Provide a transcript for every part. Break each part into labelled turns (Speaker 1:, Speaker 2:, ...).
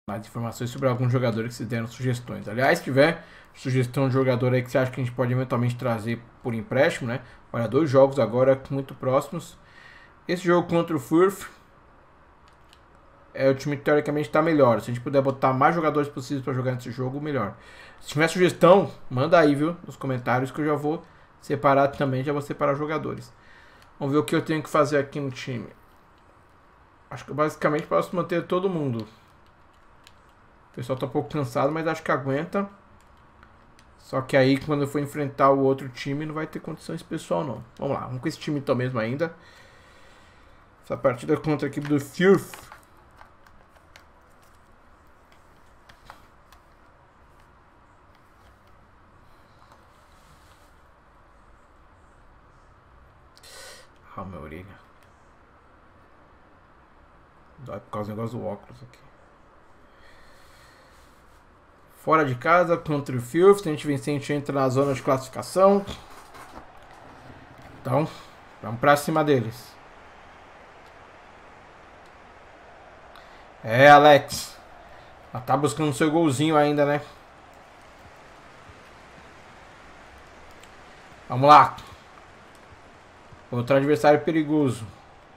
Speaker 1: mais informações sobre alguns jogadores que se deram sugestões. Aliás, se tiver sugestão de jogador aí que você acha que a gente pode eventualmente trazer por empréstimo, né? Olha, 2 jogos agora muito próximos. Esse jogo contra o Furth, o time teoricamente está melhor. Se a gente puder botar mais jogadores possíveis para jogar nesse jogo, melhor. Se tiver sugestão, manda aí, viu? Nos comentários que eu já vou separar também, já vou separar jogadores. Vamos ver o que eu tenho que fazer aqui no time. Acho que basicamente posso manter todo mundo. O pessoal tá um pouco cansado, mas acho que aguenta. Só que aí, quando eu for enfrentar o outro time, não vai ter condições pessoal, não. Vamos lá, vamos com esse time então mesmo ainda. Essa partida contra a equipe do Furth. Ah, minha orelha. Dói por causa do negócio do óculos aqui. Fora de casa, contra o Furth. Se a gente vencer, a gente entra na zona de classificação. Então, vamos pra cima deles. Alex. Ela tá buscando seu golzinho ainda, né? Vamos lá. Outro adversário perigoso.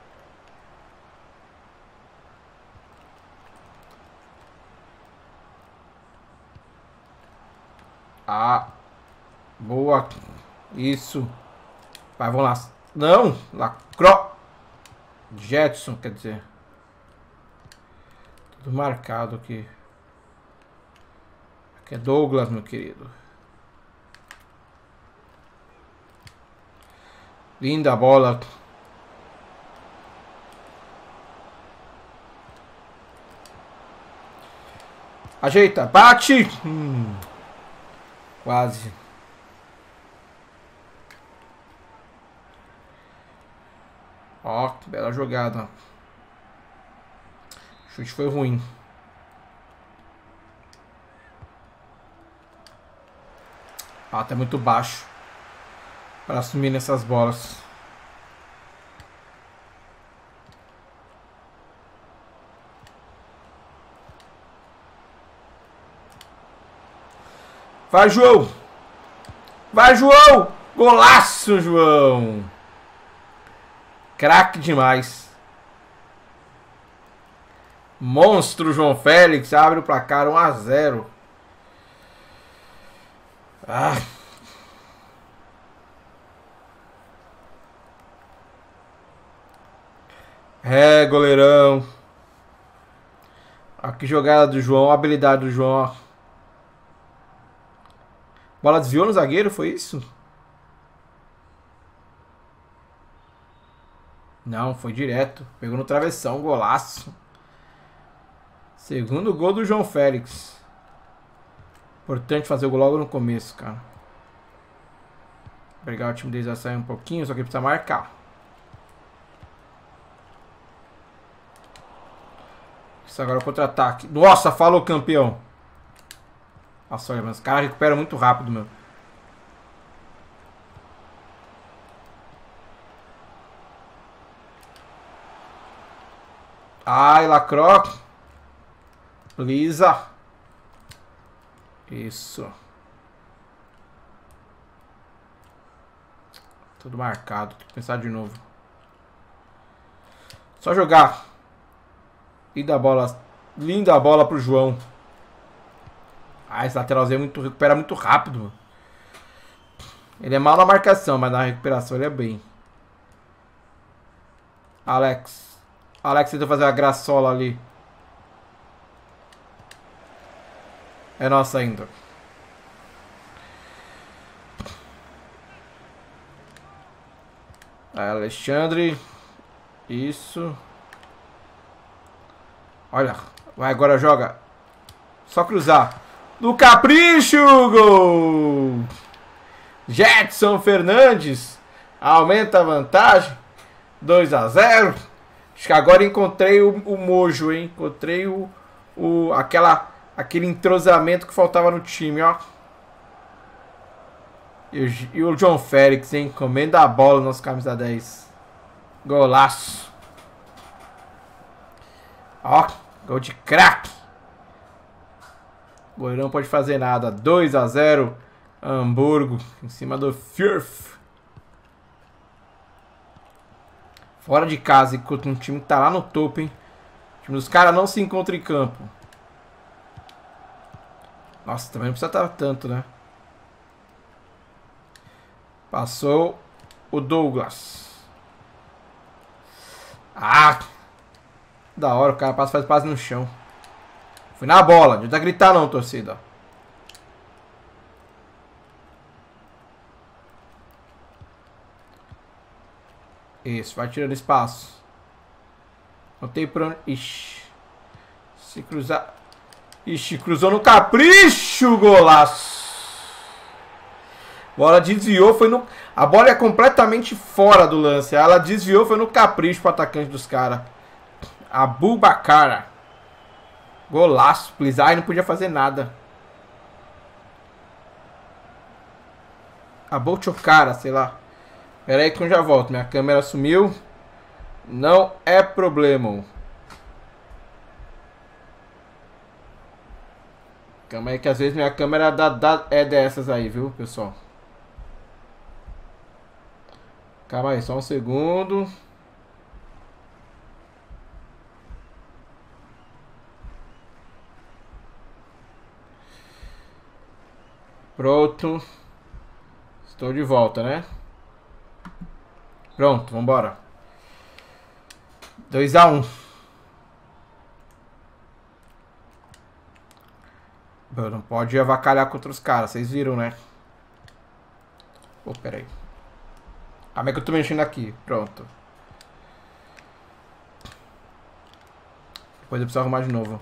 Speaker 1: Ah, boa. Isso. Vai, vamos lá. Não, lacrou. Jetson, quer dizer. Tudo marcado aqui. Aqui é Douglas, meu querido. Linda bola. Ajeita, bate. Quase. Ó, bela jogada. O chute foi ruim. Ah, tá muito baixo para assumir nessas bolas. Vai, João! Vai, João! Golaço, João! Craque demais. Monstro, João Félix. Abre o placar 1-0. Ah. Goleirão. Aqui jogada do João. A habilidade do João. Bola desviou no zagueiro, foi isso? Não, foi direto. Pegou no travessão, golaço. Segundo gol do João Félix. Importante fazer o gol logo no começo, cara. Obrigado, o time deles a sair um pouquinho, só que precisa marcar. Isso agora é o contra-ataque. Nossa, falou, campeão. Nossa, olha, mas os caras recuperam muito rápido, meu. Ai, lacrou. Lisa. Isso. Tudo marcado. Tem que pensar de novo. Só jogar. E da bola. Linda bola pro João. Ah, esse lateralzinho recupera muito rápido, mano. Ele é mal na marcação, mas na recuperação ele é bem. Alex. Alex tentou fazer a graçola ali. É nossa ainda. Alexandre. Isso. Olha. Vai, agora joga. Só cruzar. Do capricho, gol! Jetson Fernandes. Aumenta a vantagem. 2-0. Acho que agora encontrei o mojo, hein? Encontrei aquele entrosamento que faltava no time, ó. E o João Félix, hein? Comendo a bola no nosso camisa 10. Golaço. Ó, gol de craque. O goleirão não pode fazer nada. 2 a 0. Hamburgo em cima do Fürth. Fora de casa, enquanto um time que tá lá no topo, hein? O time dos caras não se encontra em campo. Nossa, também não precisa estar tanto, né? Passou o Douglas. Ah! Da hora, o cara faz passe no chão. Foi na bola, não adianta gritar não, torcida. Isso, vai tirando espaço. Não tem pra onde... Ixi. Se cruzar... Ixi, cruzou no capricho, golaço. Bola desviou, foi no... A bola é completamente fora do lance. Ela desviou, foi no capricho pro atacante dos caras. Abubakar. Golaço. Plizai não podia fazer nada. Abouchokara, sei lá. Pera aí que eu já volto. Minha câmera sumiu. Não é problema. Calma aí que às vezes minha câmera é dessas aí, viu, pessoal? Calma aí, só um segundo. Pronto. Estou de volta, né? Pronto, vambora. 2 a 1. Não pode avacalhar contra os caras, vocês viram, né? Pô, pera aí. Como é que eu tô mexendo aqui? Pronto. Depois eu preciso arrumar de novo.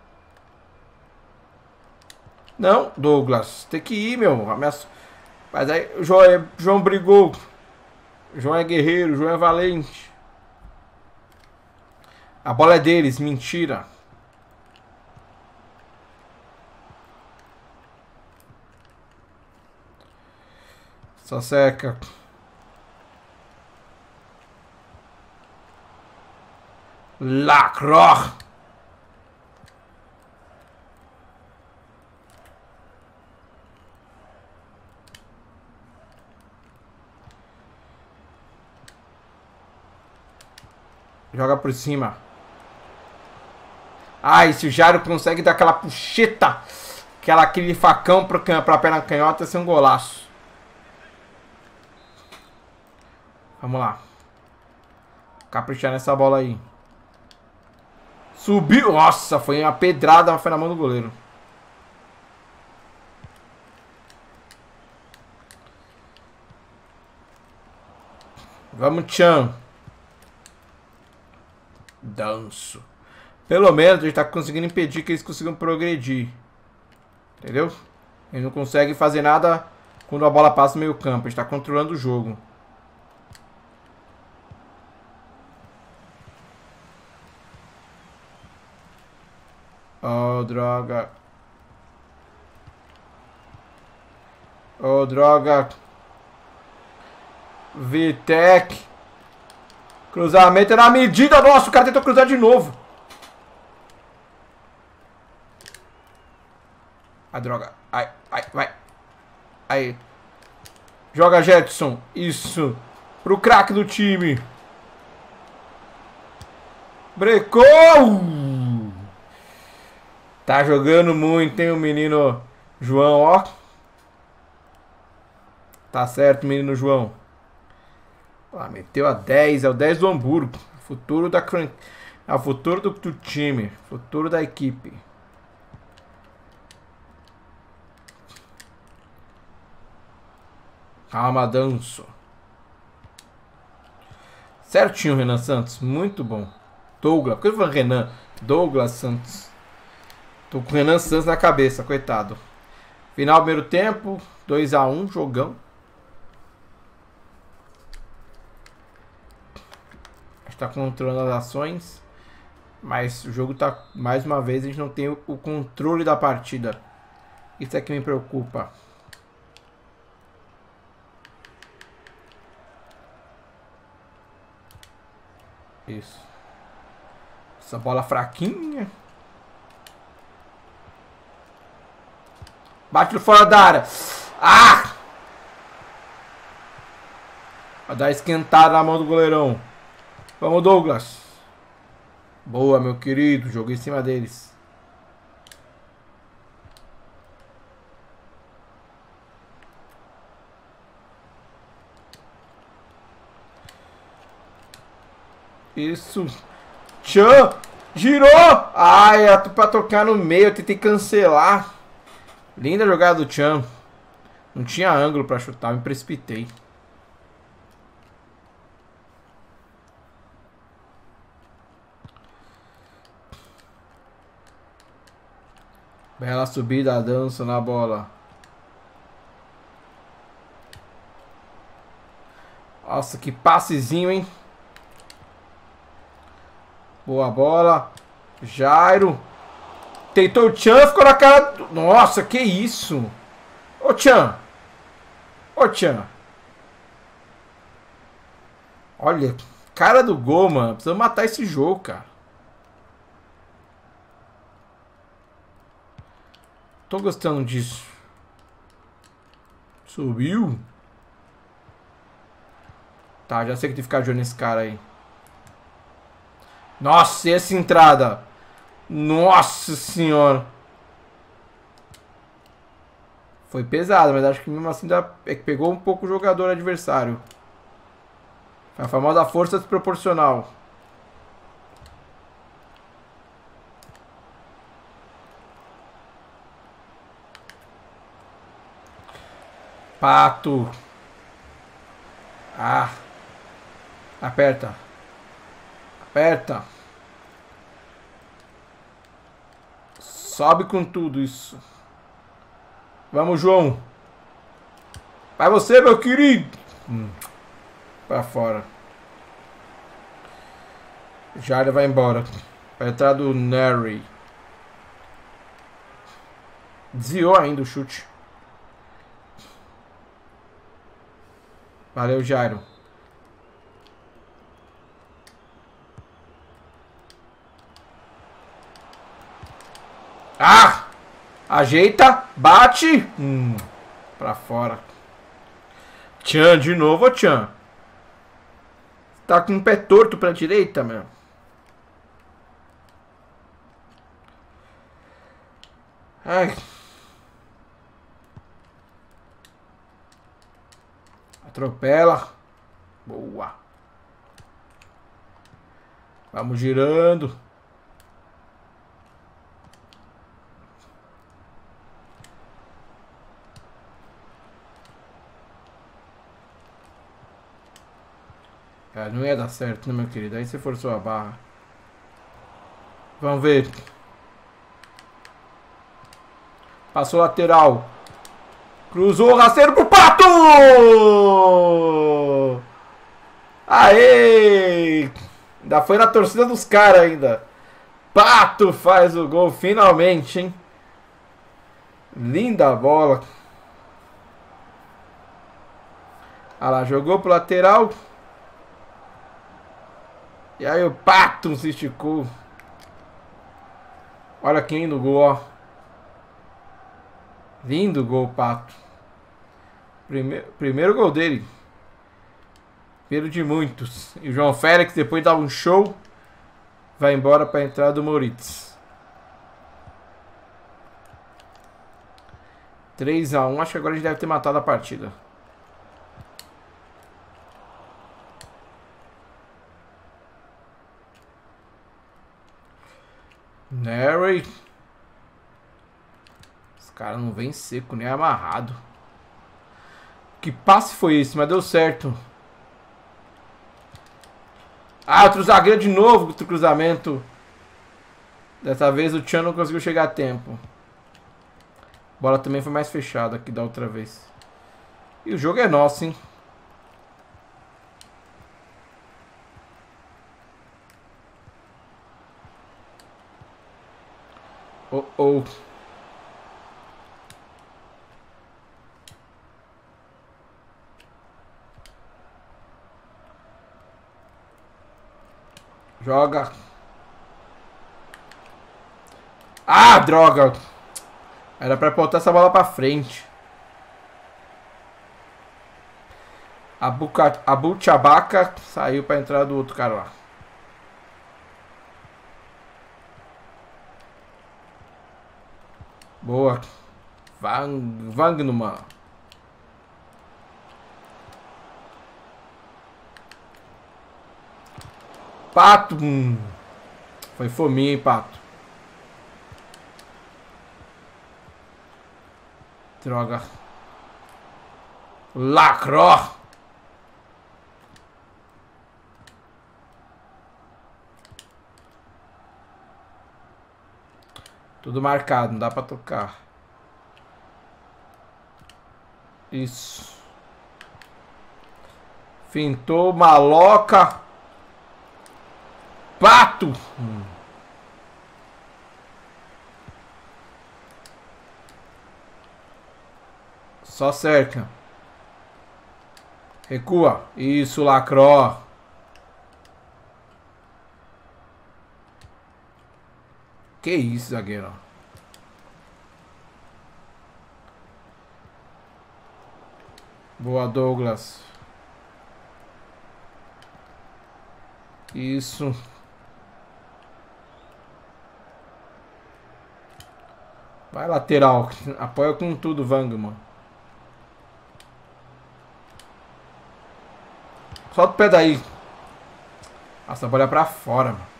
Speaker 1: Não, Douglas. Tem que ir, meu. Mas aí o João brigou. O João é guerreiro, o João é valente. A bola é deles, mentira. Só seca. Lacroix. Joga por cima. Ai, se o Jairo consegue dar aquela puxeta, aquele facão pra perna canhota, ia ser um golaço. Vamos lá. Caprichar nessa bola aí. Subiu. Nossa, foi uma pedrada, mas foi na mão do goleiro. Vamos, Tchan. Danço. Pelo menos a gente tá conseguindo impedir que eles consigam progredir. Entendeu? Eles não conseguem fazer nada quando a bola passa no meio campo. A gente tá controlando o jogo. Oh, droga. Oh, droga. Vitek. Cruzamento na medida. Nossa, o cara tentou cruzar de novo. A droga. Ai, ai, vai. Aí. Joga, Jetson. Isso. Pro craque do time. Brecou. Tá jogando muito, hein, o menino João, ó. Tá certo, menino João. Ah, meteu a 10, é o 10 do Hamburgo. Futuro da é o futuro do time, futuro da equipe. Calma, danço. Certinho, Renan Santos, muito bom. Douglas, por que eu falei Renan? Douglas Santos. Tô com o Renan Santos na cabeça, coitado. Final do primeiro tempo, 2 a 1, jogão. Está controlando as ações, mas o jogo tá, mais uma vez, a gente não tem o controle da partida. Isso é que me preocupa. Isso. Essa bola fraquinha. Bate no fora da área. Ah! Vai dar esquentada na mão do goleirão. Vamos, Douglas. Boa, meu querido. Joguei em cima deles. Isso. Tchan. Girou. Ai, pra tocar no meio. Eu tentei cancelar. Linda jogada do Tchan. Não tinha ângulo pra chutar. Me precipitei. Bela subida, dança na bola. Nossa, que passezinho, hein? Boa bola. Jairo. Tentou o Tchan, ficou na cara... Nossa, que isso? Ô, Tchan. Ô, Tchan. Olha, cara do gol, mano. Precisa matar esse jogo, cara. Tô gostando disso. Subiu. Tá, já sei que tem que ficar de olho nesse cara aí. Nossa, e essa entrada? Nossa senhora. Foi pesado, mas acho que mesmo assim é que pegou um pouco o jogador adversário. A famosa força desproporcional. Pato. Ah. Aperta. Aperta. Sobe com tudo isso. Vamos, João. Vai você, meu querido. Pra fora. Já vai embora. Vai entrar do Neri. Desviou ainda o chute. Valeu, Jairo. Ah! Ajeita, bate. Pra fora. Tchan, de novo, Tchan. Tá com o pé torto pra direita, meu. Ai. Atropela. Boa. Vamos girando. Cara, não ia dar certo, né, meu querido? Aí você forçou a barra. Vamos ver. Passou lateral. Cruzou o rasteiro pro Pato! Aê! Ainda foi na torcida dos caras ainda. Pato faz o gol finalmente, hein? Linda bola. Olha lá, jogou pro lateral. E aí o Pato se esticou. Olha quem no gol, ó. Lindo gol, Pato. Primeiro gol dele. Primeiro de muitos. E o João Félix depois dá um show. Vai embora para a entrada do Moritz. 3-1. Acho que agora a gente deve ter matado a partida. Neri. Esse cara não vem seco, nem amarrado. Que passe foi esse? Mas deu certo. Ah, outro zagueiro de novo. Outro cruzamento. Dessa vez o Tchan não conseguiu chegar a tempo. A bola também foi mais fechada aqui da outra vez. E o jogo é nosso, hein? Oh, oh. Joga. Ah, droga. Era pra botar essa bola pra frente. Abu Chabaca saiu pra entrar do outro cara lá. Boa. Wagnumann. Pato. Foi fominha, hein, Pato. Droga. Lacro. Tudo marcado, não dá pra tocar. Isso. Fintou, maloca. Pato. Só cerca. Recua. Isso, Lacro. Que isso, zagueiro. Boa, Douglas. Isso. Vai, lateral. Apoia com tudo, Wagnumann. Solta o pé daí. Nossa, a bola é pra fora, mano.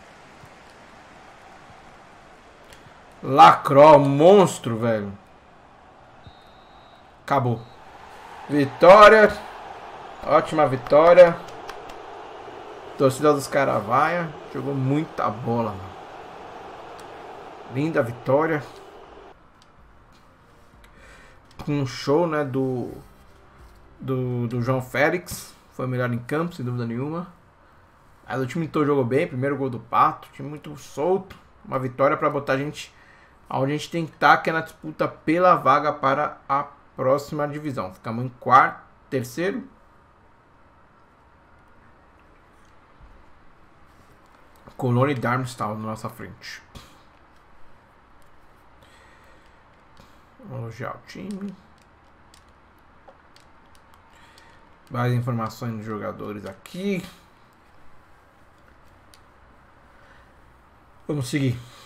Speaker 1: Lacro, monstro, velho. Acabou. Vitória. Ótima vitória. Torcida dos Caravaia. Jogou muita bola, mano. Linda vitória. Com um show, né, do João Félix. Foi o melhor em campo, sem dúvida nenhuma. Aí o time todo jogou bem. Primeiro gol do Pato. Time muito solto. Uma vitória para botar a gente onde a gente tem que estar, que é na disputa pela vaga para a próxima divisão. Ficamos em terceiro. Colônia e Darmstadt na nossa frente. Vamos elogiar o time. Mais informações dos jogadores aqui. Vamos seguir.